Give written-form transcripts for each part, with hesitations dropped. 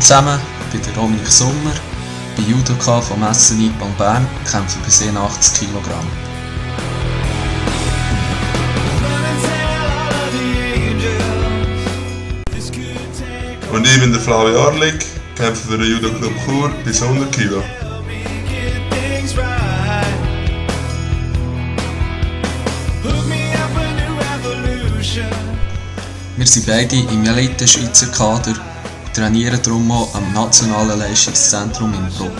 zusammen, ich bin der Dominik Sommer, bei Judoka vom SC Nippon Bern, kämpfe bis 81 Kilogramm. Und ich bin der Flavio Arlik, kämpfe für den Judo Club Chur bis 100 Kilo. Wir sind beide im Elite-Schweizer Kader und trainieren darum auch am Nationalen Leistungszentrum in Bruck.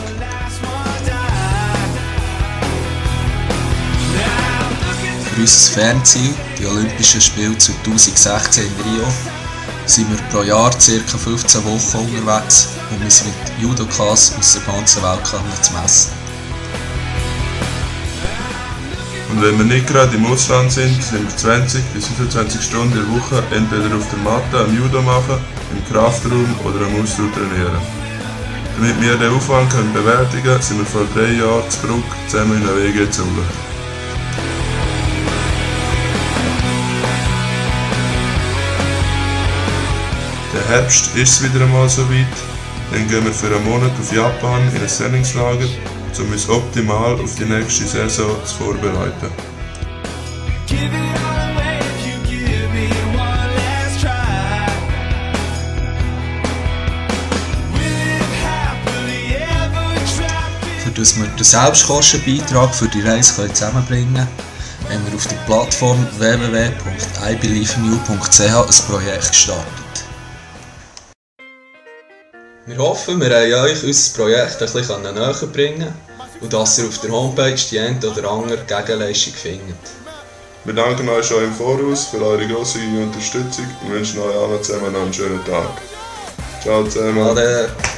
Für unser Fernziel, die Olympischen Spiele 2016 in Rio, sind wir pro Jahr ca. 15 Wochen unterwegs, um uns mit Judokas aus der ganzen Welt zu messen. Und wenn wir nicht gerade im Ausland sind wir 20 bis 25 Stunden in der Woche entweder auf der Matte am Judo machen, im Kraftraum oder am Ausdauer trainieren. Damit wir den Aufwand bewältigen können, sind wir vor 3 Jahren zu Bruck zusammen in den Weg gezogen. Der Herbst ist es wieder einmal so weit, dann gehen wir für einen Monat auf Japan in ein Trainingslager, um uns optimal auf die nächste Saison zu vorbereiten. Für das wir den Selbstkostenbeitrag für die Reise zusammenbringen können, haben wir auf der Plattform www.ibelievenu.ch ein Projekt gestartet. Wir hoffen, wir haben euch unser Projekt ein bisschen näher bringen und dass ihr auf der Homepage die eine oder andere Gegenleistung findet. Wir danken euch schon im Voraus für eure großzügige Unterstützung und wünschen euch allen zusammen einen schönen Tag. Ciao zusammen. Ade.